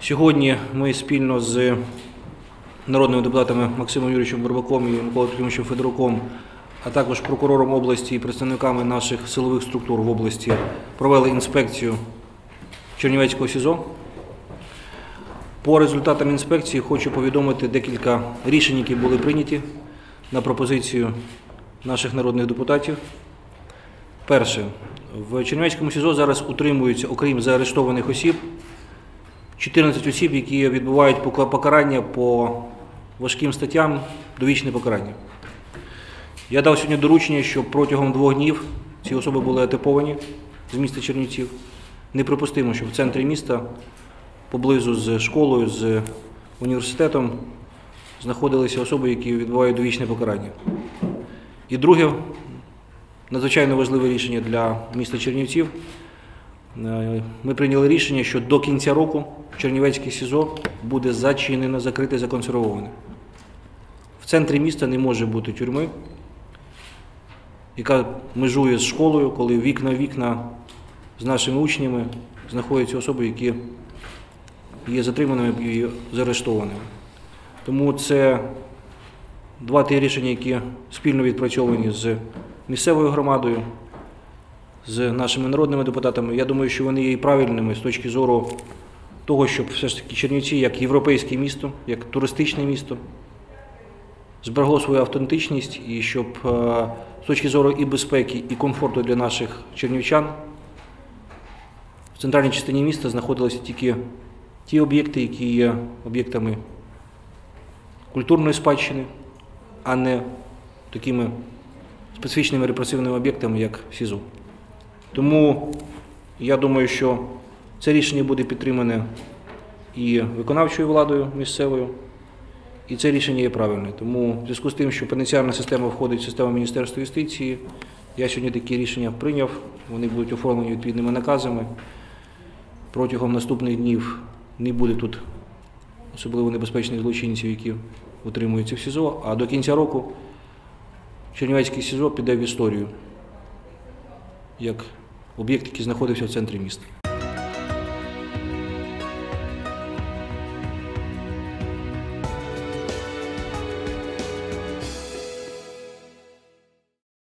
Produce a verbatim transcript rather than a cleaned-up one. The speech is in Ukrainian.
Сьогодні ми спільно з народними депутатами Максимом Юрійовичем Бурбаком і Миколою Трохимовичем Федоруком, а також прокурором області і представниками наших силових структур в області провели інспекцію Чернівецького СІЗО. По результатам інспекції хочу повідомити декілька рішень, які були прийняті на пропозицію наших народних депутатів. Перше. В Чернівецькому СІЗО зараз утримуються, окрім заарештованих осіб, чотирнадцять осіб, які відбувають покарання по важким статтям, довічне покарання. Я дав сьогодні доручення, щоб протягом двох днів ці особи були атиповані з міста Чернівців. Неприпустимо, щоб в центрі міста, поблизу з школою, з університетом, знаходилися особи, які відбувають довічне покарання. І друге, надзвичайно важливе рішення для міста Чернівців. Ми прийняли рішення, що до кінця року Чернівецьке СІЗО буде зачинено, закрите, законсервоване. В центрі міста не може бути тюрми, яка межує з школою, коли вікна в вікна з нашими учнями знаходяться особи, які є затриманими і заарештованими. Тому це два ті рішення, які спільно відпрацьовані з місцевою громадою, з нашими народними депутатами. Я думаю, що вони є і правильними з точки зору того, щоб все ж таки Чернівці, як європейське місто, як туристичне місто, зберегло свою автентичність і щоб з точки зору і безпеки, і комфорту для наших чернівчан в центральній частині міста знаходилися тільки ті об'єкти, які є об'єктами культурної спадщини, а не такими специфічними репресивними об'єктами, як СІЗО. Тому я думаю, що це рішення буде підтримане і виконавчою владою місцевою, і це рішення є правильне. Тому в зв'язку з тим, що пенітенціарна система входить в систему Міністерства юстиції, я сьогодні такі рішення прийняв, вони будуть оформлені відповідними наказами. Протягом наступних днів не буде тут особливо небезпечних злочинців, які утримуються в СІЗО, а до кінця року Чернівецьке СІЗО піде в історію як об'єкт, який знаходився в центрі міста.